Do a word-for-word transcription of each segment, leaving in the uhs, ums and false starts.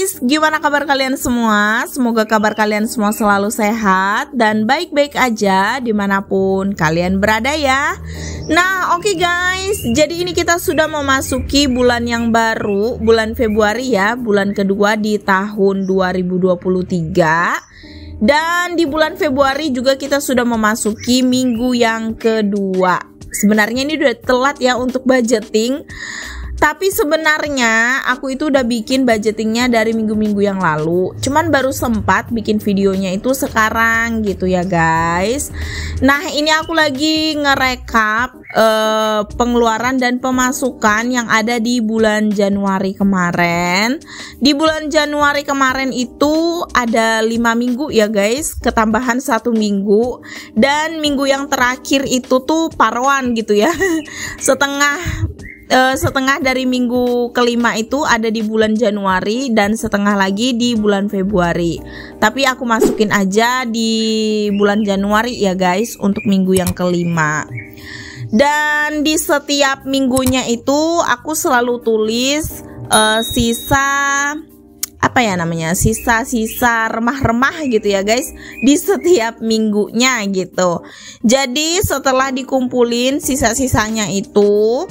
guys, gimana kabar kalian semua? Semoga kabar kalian semua selalu sehat dan baik-baik aja dimanapun kalian berada ya. Nah oke okay guys, jadi ini kita sudah memasuki bulan yang baru, bulan Februari ya, bulan kedua di tahun dua ribu dua puluh tiga. Dan di bulan Februari juga kita sudah memasuki minggu yang kedua. Sebenarnya ini udah telat ya untuk budgeting, tapi sebenarnya aku itu udah bikin budgetingnya dari minggu-minggu yang lalu. Cuman baru sempat bikin videonya itu sekarang gitu ya guys. Nah ini aku lagi ngerekap uh, pengeluaran dan pemasukan yang ada di bulan Januari kemarin. Di bulan Januari kemarin itu ada lima minggu ya guys, ketambahan satu minggu. Dan minggu yang terakhir itu tuh paruan gitu ya. Setengah Uh, setengah dari minggu kelima itu ada di bulan Januari dan setengah lagi di bulan Februari. Tapi aku masukin aja di bulan Januari ya guys untuk minggu yang kelima. Dan di setiap minggunya itu aku selalu tulis uh, sisa apa ya namanya, sisa-sisa remah-remah gitu ya guys di setiap minggunya gitu. Jadi setelah dikumpulin sisa-sisanya itu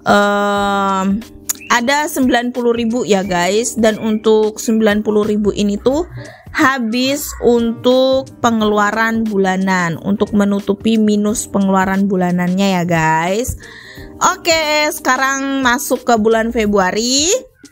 Um, ada sembilan puluh ribu ya guys, dan untuk sembilan puluh ribu ini tuh habis untuk pengeluaran bulanan, untuk menutupi minus pengeluaran bulanannya ya guys. Oke, sekarang masuk ke bulan Februari.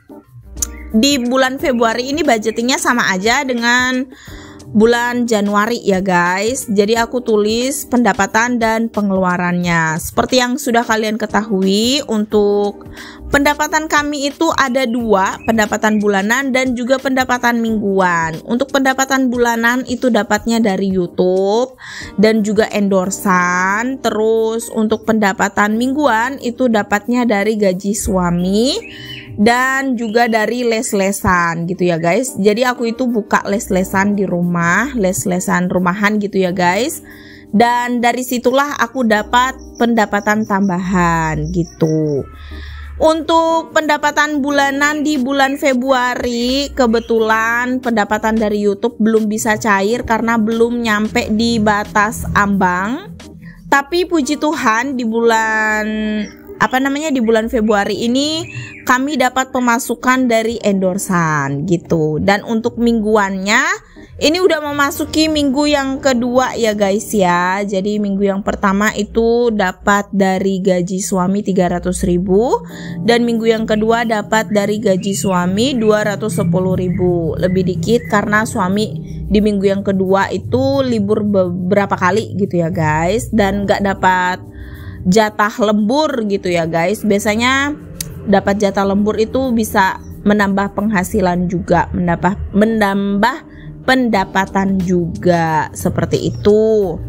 Di bulan Februari ini budgetingnya sama aja dengan bulan Januari ya guys. Jadi aku tulis pendapatan dan pengeluarannya. Seperti yang sudah kalian ketahui, untuk pendapatan kami itu ada dua, pendapatan bulanan dan juga pendapatan mingguan. Untuk pendapatan bulanan itu dapatnya dari YouTube dan juga endorsan. Terus untuk pendapatan mingguan itu dapatnya dari gaji suami dan juga dari les-lesan gitu ya guys. Jadi aku itu buka les-lesan di rumah, les-lesan rumahan gitu ya guys. Dan dari situlah aku dapat pendapatan tambahan gitu. Untuk pendapatan bulanan di bulan Februari, kebetulan pendapatan dari YouTube belum bisa cair karena belum nyampe di batas ambang. Tapi puji Tuhan di bulan apa namanya di bulan Februari ini kami dapat pemasukan dari endorsan gitu. Dan untuk mingguannya ini udah memasuki minggu yang kedua ya guys ya. Jadi minggu yang pertama itu dapat dari gaji suami tiga ratus ribu dan minggu yang kedua dapat dari gaji suami dua ratus sepuluh ribu. Lebih dikit karena suami di minggu yang kedua itu libur beberapa kali gitu ya guys, dan gak dapat jatah lembur gitu ya guys. Biasanya dapat jatah lembur itu bisa menambah penghasilan juga, menambah menambah pendapatan juga, seperti itu.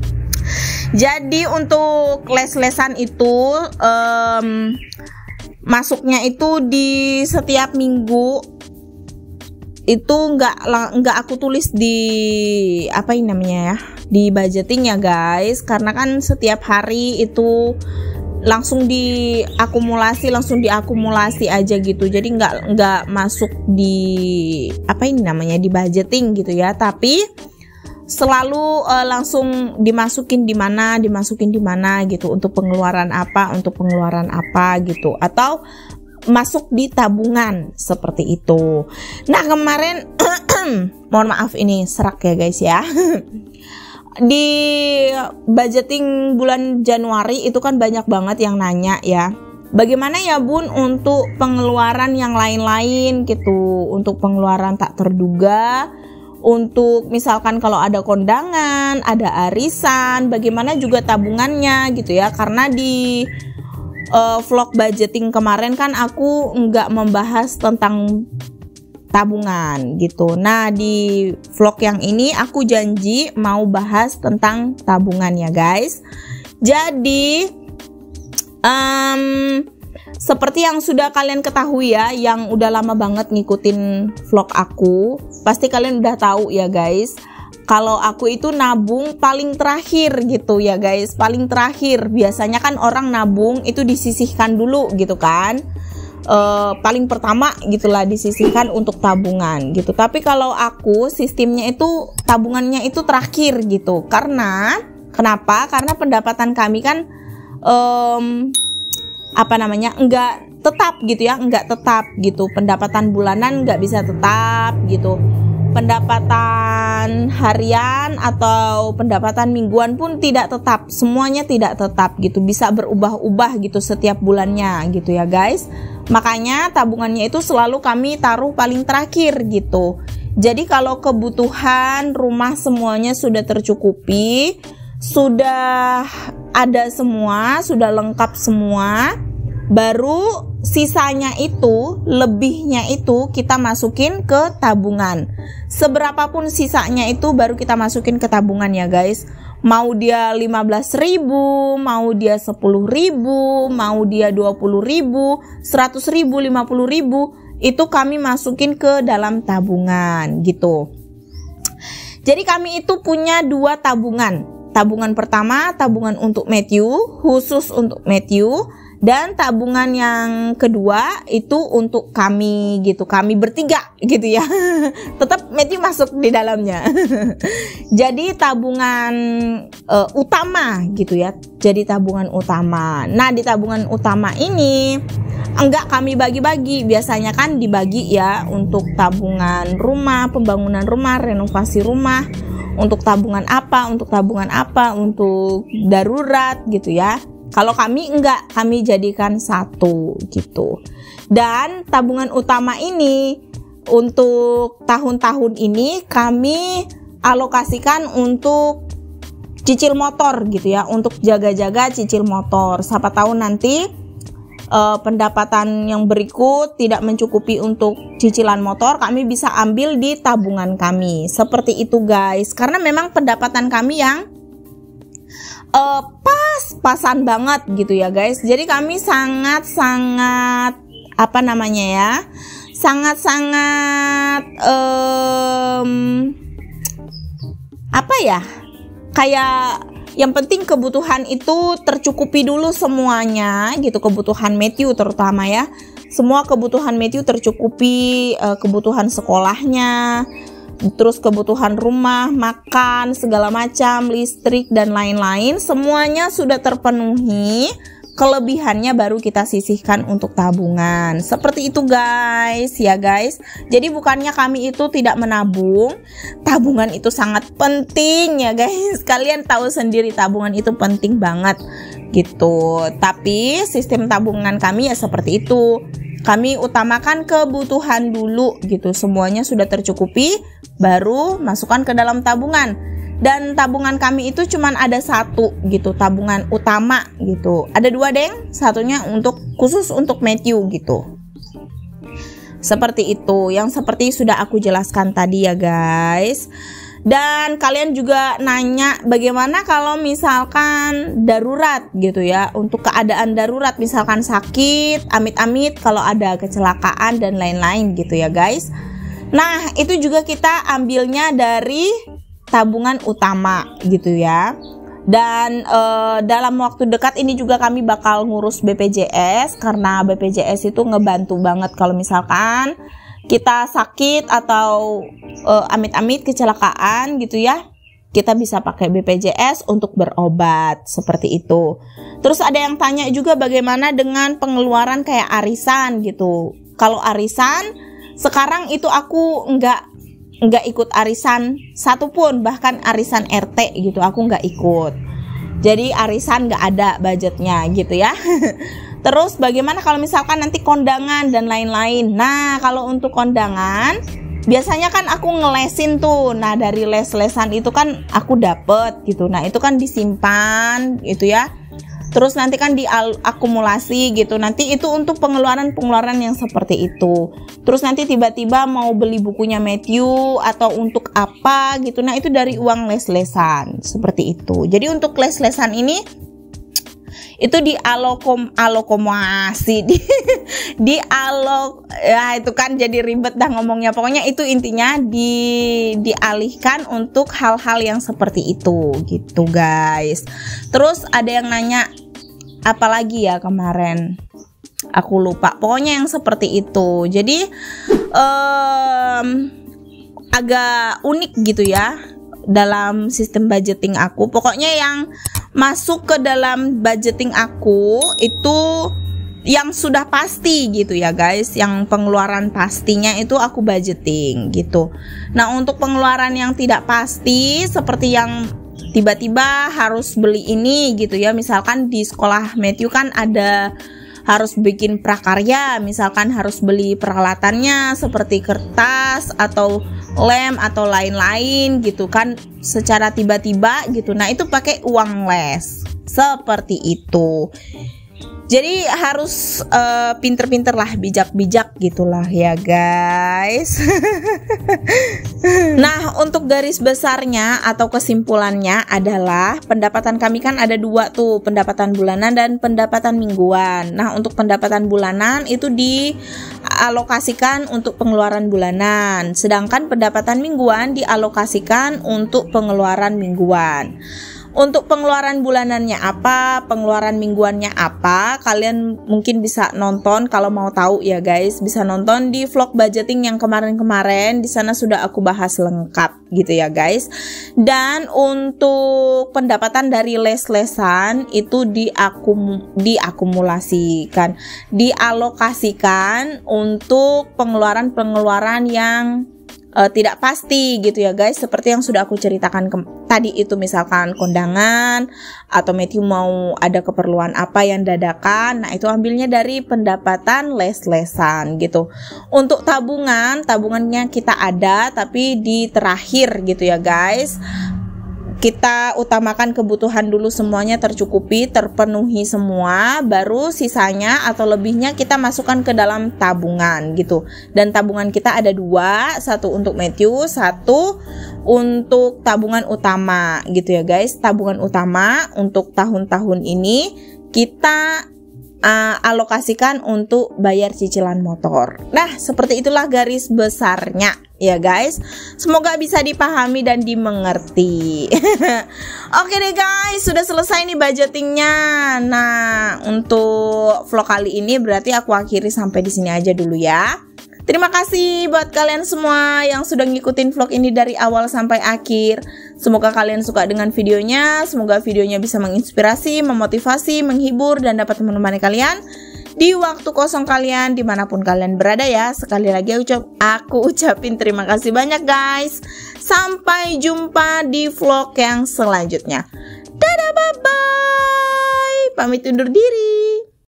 Jadi untuk les-lesan itu um, masuknya itu di setiap minggu itu nggak nggak aku tulis di apa ini namanya ya, di budgeting ya guys, karena kan setiap hari itu langsung diakumulasi langsung diakumulasi aja gitu. Jadi nggak nggak masuk di apa ini namanya di budgeting gitu ya, tapi selalu uh, langsung dimasukin di mana dimasukin di mana gitu, untuk pengeluaran apa untuk pengeluaran apa gitu, atau masuk di tabungan seperti itu. Nah kemarin mohon maaf ini serak ya guys ya. Di budgeting bulan Januari itu kan banyak banget yang nanya ya, bagaimana ya Bun untuk pengeluaran yang lain-lain gitu, untuk pengeluaran tak terduga, untuk misalkan kalau ada kondangan, ada arisan, bagaimana juga tabungannya gitu ya. Karena di Uh, vlog budgeting kemarin kan aku nggak membahas tentang tabungan gitu. Nah di vlog yang ini aku janji mau bahas tentang tabungan ya guys. Jadi um, seperti yang sudah kalian ketahui ya, yang udah lama banget ngikutin vlog aku, pasti kalian udah tahu ya guys, kalau aku itu nabung paling terakhir gitu ya guys, paling terakhir. Biasanya kan orang nabung itu disisihkan dulu gitu kan. uh, paling pertama gitulah disisihkan untuk tabungan gitu. Tapi kalau aku sistemnya itu tabungannya itu terakhir gitu. Karena kenapa? Karena pendapatan kami kan um, apa namanya enggak tetap gitu ya, enggak tetap gitu. Pendapatan bulanan enggak bisa tetap gitu. Pendapatan harian atau pendapatan mingguan pun tidak tetap, semuanya tidak tetap gitu, bisa berubah-ubah gitu setiap bulannya gitu ya guys. Makanya tabungannya itu selalu kami taruh paling terakhir gitu. Jadi kalau kebutuhan rumah semuanya sudah tercukupi, sudah ada semua, sudah lengkap semua, baru sisanya itu, lebihnya itu kita masukin ke tabungan. Seberapapun sisanya itu baru kita masukin ke tabungan ya guys. Mau dia lima belas ribu, mau dia sepuluh ribu, mau dia dua puluh ribu, seratus ribu, lima puluh ribu, itu kami masukin ke dalam tabungan gitu. Jadi kami itu punya dua tabungan. Tabungan pertama, tabungan untuk Matthew, khusus untuk Matthew. Dan tabungan yang kedua itu untuk kami gitu, kami bertiga gitu ya. Tetap Matthew masuk di dalamnya. Jadi tabungan uh, utama gitu ya. Jadi tabungan utama. Nah di tabungan utama ini enggak kami bagi-bagi. Biasanya kan dibagi ya untuk tabungan rumah, pembangunan rumah, renovasi rumah. Untuk tabungan apa, untuk tabungan apa, untuk darurat gitu ya. Kalau kami enggak, kami jadikan satu gitu. Dan tabungan utama ini untuk tahun-tahun ini kami alokasikan untuk cicil motor gitu ya, untuk jaga-jaga cicil motor. Siapa tahu nanti eh, pendapatan yang berikut tidak mencukupi untuk cicilan motor, kami bisa ambil di tabungan kami. Seperti itu guys. Karena memang pendapatan kami yang Uh, pas-pasan banget gitu ya guys. Jadi kami sangat-sangat apa namanya ya, sangat-sangat um, apa ya, kayak yang penting kebutuhan itu tercukupi dulu semuanya gitu. Kebutuhan Matthew terutama ya, semua kebutuhan Matthew tercukupi, uh, kebutuhan sekolahnya, terus kebutuhan rumah, makan, segala macam, listrik dan lain-lain, semuanya sudah terpenuhi. Kelebihannya baru kita sisihkan untuk tabungan. Seperti itu guys, ya guys. Jadi bukannya kami itu tidak menabung, tabungan itu sangat penting ya guys. Kalian tahu sendiri tabungan itu penting banget gitu. Tapi sistem tabungan kami ya seperti itu. Kami utamakan kebutuhan dulu gitu. Semuanya sudah tercukupi, baru masukkan ke dalam tabungan. Dan tabungan kami itu cuman ada satu gitu, tabungan utama gitu. Ada dua deng, satunya untuk khusus untuk Matthew gitu. Seperti itu, yang seperti sudah aku jelaskan tadi ya guys. Dan kalian juga nanya bagaimana kalau misalkan darurat gitu ya, untuk keadaan darurat misalkan sakit, amit-amit kalau ada kecelakaan dan lain-lain gitu ya guys. Nah itu juga kita ambilnya dari tabungan utama gitu ya. Dan e, dalam waktu dekat ini juga kami bakal ngurus B P J S, karena B P J S itu ngebantu banget kalau misalkan kita sakit atau uh, amit-amit kecelakaan gitu ya, kita bisa pakai B P J S untuk berobat seperti itu. Terus ada yang tanya juga bagaimana dengan pengeluaran kayak arisan gitu. Kalau arisan sekarang itu aku nggak nggak ikut arisan satupun, bahkan arisan R T gitu aku nggak ikut. Jadi arisan nggak ada budgetnya gitu ya. Terus bagaimana kalau misalkan nanti kondangan dan lain-lain. Nah kalau untuk kondangan biasanya kan aku ngelesin tuh. Nah dari les-lesan itu kan aku dapet gitu. Nah itu kan disimpan gitu ya. Terus nanti kan diakumulasi gitu. Nanti itu untuk pengeluaran-pengeluaran yang seperti itu. Terus nanti tiba-tiba mau beli bukunya Matthew atau untuk apa gitu. Nah itu dari uang les-lesan seperti itu. Jadi untuk les-lesan ini itu di alokom alokomasi di di alok ya itu kan jadi ribet dah ngomongnya. Pokoknya itu intinya di dialihkan untuk hal-hal yang seperti itu gitu guys. Terus ada yang nanya apa lagi ya kemarin, Aku lupa, pokoknya yang seperti itu. Jadi um, agak unik gitu ya dalam sistem budgeting aku. Pokoknya yang masuk ke dalam budgeting aku itu yang sudah pasti gitu ya guys, yang pengeluaran pastinya itu aku budgeting gitu. Nah untuk pengeluaran yang tidak pasti seperti yang tiba-tiba harus beli ini gitu ya, misalkan di sekolah Matthew kan ada harus bikin prakarya, misalkan harus beli peralatannya seperti kertas atau lem atau lain-lain gitu kan secara tiba-tiba gitu. Nah itu pakai uang les seperti itu. Jadi harus uh, pinter-pinter lah, bijak-bijak gitulah ya guys. Nah untuk garis besarnya atau kesimpulannya adalah pendapatan kami kan ada dua tuh, pendapatan bulanan dan pendapatan mingguan. Nah untuk pendapatan bulanan itu dialokasikan untuk pengeluaran bulanan, sedangkan pendapatan mingguan dialokasikan untuk pengeluaran mingguan. Untuk pengeluaran bulanannya apa, pengeluaran mingguannya apa, kalian mungkin bisa nonton kalau mau tahu ya guys, bisa nonton di vlog budgeting yang kemarin-kemarin, di sana sudah aku bahas lengkap gitu ya guys. Dan untuk pendapatan dari les-lesan itu diakum diakumulasikan, dialokasikan untuk pengeluaran-pengeluaran yang Uh, tidak pasti gitu ya guys, seperti yang sudah aku ceritakan tadi itu, misalkan kondangan atau Matthew mau ada keperluan apa yang dadakan, nah itu ambilnya dari pendapatan les-lesan gitu. Untuk tabungan, tabungannya kita ada tapi di terakhir gitu ya guys. Kita utamakan kebutuhan dulu semuanya tercukupi, terpenuhi semua, baru sisanya atau lebihnya kita masukkan ke dalam tabungan gitu. Dan tabungan kita ada dua, satu untuk Matthew, satu untuk tabungan utama gitu ya guys. Tabungan utama untuk tahun-tahun ini kita uh, alokasikan untuk bayar cicilan motor. Nah seperti itulah garis besarnya ya guys, semoga bisa dipahami dan dimengerti. Oke deh guys, sudah selesai nih budgetingnya. Nah untuk vlog kali ini berarti aku akhiri sampai di sini aja dulu ya. Terima kasih buat kalian semua yang sudah ngikutin vlog ini dari awal sampai akhir. Semoga kalian suka dengan videonya, semoga videonya bisa menginspirasi, memotivasi, menghibur, dan dapat menemani kalian di waktu kosong kalian dimanapun kalian berada ya. Sekali lagi aku, ucap, aku ucapin terima kasih banyak guys. Sampai jumpa di vlog yang selanjutnya. Dadah, bye bye. Pamit undur diri.